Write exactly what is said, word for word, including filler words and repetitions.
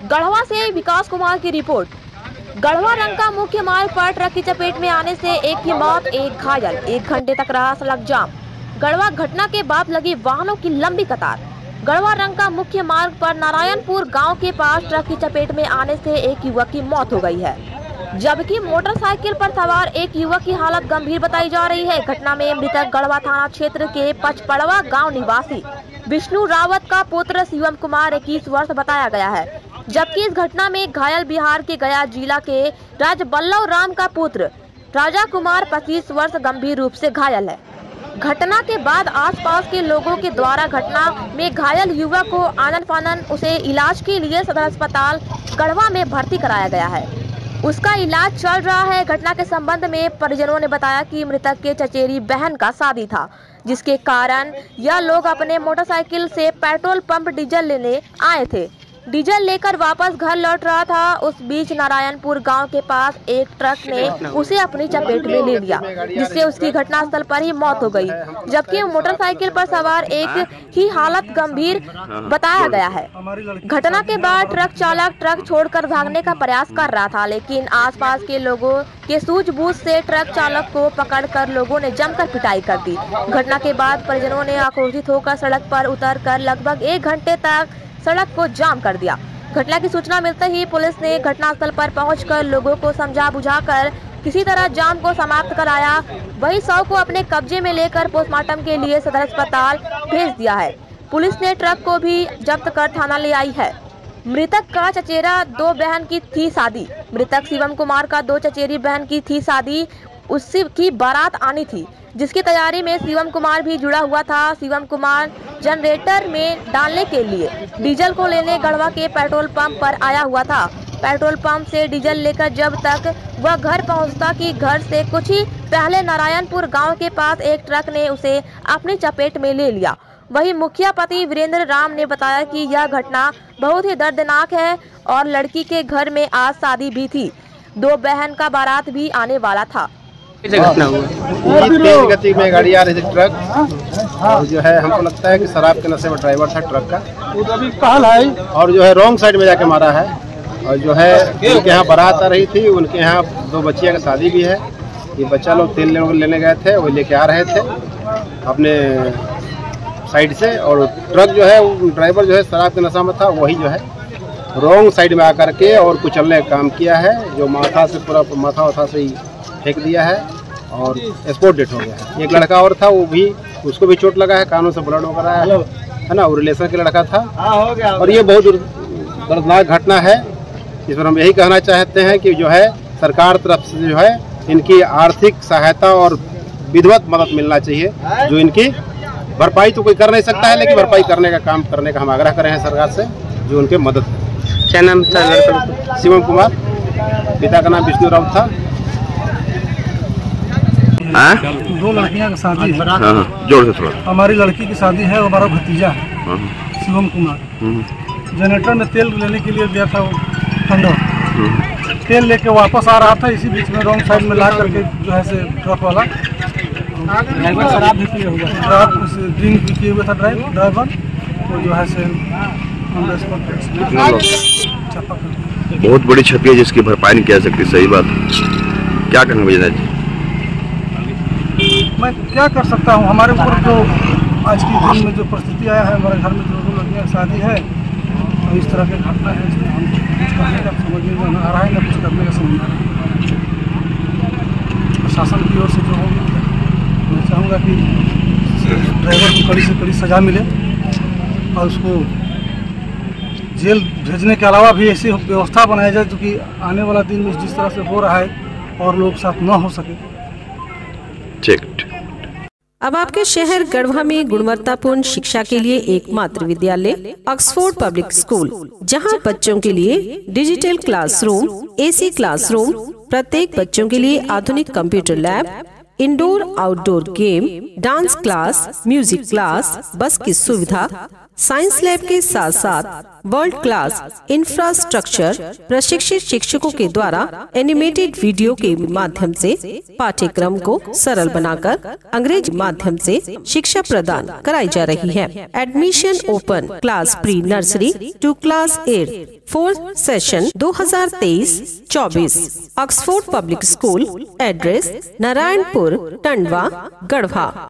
गढ़वा से विकास कुमार की रिपोर्ट। गढ़वा रंका मुख्य मार्ग पर ट्रक की चपेट में आने से एक की मौत, एक घायल। एक घंटे तक रहा सड़क जाम। गढ़वा घटना के बाद लगी वाहनों की लंबी कतार। गढ़वा रंका मुख्य मार्ग पर नारायणपुर गांव के पास ट्रक की चपेट में आने से एक युवक की मौत हो गई है, जबकि मोटरसाइकिल पर सवार एक युवक की हालत गंभीर बताई जा रही है। घटना में मृतक गढ़वा थाना क्षेत्र के पचपड़वा गांव निवासी विष्णु रावत का पुत्र शिवम कुमार इक्कीस वर्ष बताया गया है, जबकि इस घटना में घायल बिहार के गया जिला के राजबल्लभ राम का पुत्र राजा कुमार पच्चीस वर्ष गंभीर रूप से घायल है। घटना के बाद आसपास के लोगों के द्वारा घटना में घायल युवक को आनन फानन उसे इलाज के लिए सदर अस्पताल गढ़वा में भर्ती कराया गया है। उसका इलाज चल रहा है। घटना के संबंध में परिजनों ने बताया कि मृतक के चचेरी बहन का शादी था, जिसके कारण यह लोग अपने मोटरसाइकिल से पेट्रोल पंप डीजल लेने आए थे। डीजल लेकर वापस घर लौट रहा था। उस बीच नारायणपुर गांव के पास एक ट्रक ने उसे अपनी चपेट में ले लिया, जिससे उसकी घटनास्थल पर ही मौत हो गई, जबकि मोटरसाइकिल पर सवार एक की हालत गंभीर बताया गया है। घटना के बाद ट्रक चालक ट्रक छोड़कर भागने का प्रयास कर रहा था, लेकिन आसपास के लोगों के सूझबूझ से ट्रक चालक को पकड़कर लोगों ने जमकर पिटाई कर दी। घटना के बाद परिजनों ने आक्रोशित होकर सड़क पर उतरकर लगभग एक घंटे तक सड़क को जाम कर दिया। घटना की सूचना मिलते ही पुलिस ने घटनास्थल पर पहुंचकर लोगों को समझा बुझाकर किसी तरह जाम को समाप्त कराया। वही शव को अपने कब्जे में लेकर पोस्टमार्टम के लिए सदर अस्पताल भेज दिया है। पुलिस ने ट्रक को भी जब्त कर थाना ले आई है। मृतक का चचेरा दो बहन की थी शादी। मृतक शिवम कुमार का दो चचेरी बहन की थी शादी। उसकी की बारात आनी थी, जिसकी तैयारी में शिवम कुमार भी जुड़ा हुआ था। शिवम कुमार जनरेटर में डालने के लिए डीजल को लेने गढ़वा के पेट्रोल पंप पर आया हुआ था। पेट्रोल पंप से डीजल लेकर जब तक वह घर पहुंचता कि घर से कुछ ही पहले नारायणपुर गांव के पास एक ट्रक ने उसे अपनी चपेट में ले लिया। वही मुखिया पति वीरेंद्र राम ने बताया कि यह घटना बहुत ही दर्दनाक है और लड़की के घर में आज शादी भी थी। दो बहन का बारात भी आने वाला था। घटना हुआ तेज गति में गाड़ी आ रही थी ट्रक, और जो है हमको लगता है कि शराब के नशे में ड्राइवर था ट्रक का, और जो है रॉन्ग साइड में जाके मारा है। और जो है उनके यहाँ बारात आ रही थी, उनके यहाँ दो बच्चियाँ का शादी भी है। ये बच्चा लोग तेल लेने गए थे, वो लेके आ रहे थे अपने साइड से, और ट्रक जो है ड्राइवर जो है शराब के नशा में था, वही जो है रॉन्ग साइड में आकर के और कुचलने का काम किया है, जो माथा से पूरा माथा वाथा से ही फेंक दिया है और स्पॉट डेट हो गया है। एक लड़का और था, वो भी उसको भी चोट लगा है, कानों से ब्लड वगैरह है, है ना, वो रिलेशन के लड़का था। और ये बहुत दर्दनाक घटना है। इस पर हम यही कहना चाहते हैं कि जो है सरकार तरफ से जो है इनकी आर्थिक सहायता और विधिवत मदद मिलना चाहिए। जो इनकी भरपाई तो कोई कर नहीं सकता है, लेकिन भरपाई करने का काम करने का हम आग्रह कर रहे हैं सरकार से, जो उनके मदद है। क्या नाम था? शिवम कुमार, पिता का नाम विष्णु रावत था। आ? दो लड़कियां की शादी है। हाँ, जोर से थोड़ा। हमारी लड़की की शादी है, हमारा भतीजा है शिवम कुमार। जनरेटर में तेल लेने के लिए गया था वो खंडवा, तेल लेके वापस आ रहा था। इसी बीच में रॉन्ग साइड में ला करके जो है से ट्रक वाला ड्राइवर शराब भी पिए हुआ शराब ड्रिंक भी किए हुए था ड्राइवर, तो जो है से बहुत बड़ी क्षति है जिसकी भरपाई नहीं किया सकती। सही बात, क्या करना भैया जी? मैं क्या कर सकता हूँ? हमारे ऊपर जो आज की दिन में जो परिस्थिति आया है, हमारे घर में जो दो लड़कियाँ की शादी है, और इस तरह की घटना है, इसमें हम कुछ करने का समझ में आ रहा है, न कुछ करने का समझ में आ रहा है। प्रशासन की ओर से जो होगी, मैं चाहूँगा कि ड्राइवर को कड़ी से कड़ी सजा मिले और उसको जेल भेजने के अलावा भी ऐसी व्यवस्था बनाया जाए जो कि आने वाला दिन में जिस तरह से हो रहा है और लोग साथ न हो सके। अब आपके शहर गढ़वा में गुणवत्तापूर्ण शिक्षा के लिए एकमात्र विद्यालय ऑक्सफोर्ड पब्लिक स्कूल, जहां बच्चों के लिए डिजिटल क्लासरूम, एसी क्लासरूम, प्रत्येक बच्चों के लिए आधुनिक computer lab, indoor outdoor game, dance class, music class, bus की सुविधा, साइंस लैब के साथ साथ वर्ल्ड क्लास इंफ्रास्ट्रक्चर, प्रशिक्षित शिक्षकों के द्वारा एनिमेटेड वीडियो के माध्यम से पाठ्यक्रम को सरल बनाकर अंग्रेजी माध्यम से शिक्षा प्रदान कराई जा रही है। Admission open class pre nursery to class eight fourth session दो हज़ार तेईस चौबीस। Oxford public school, address Narayanpur, Tandwa, Garhwa.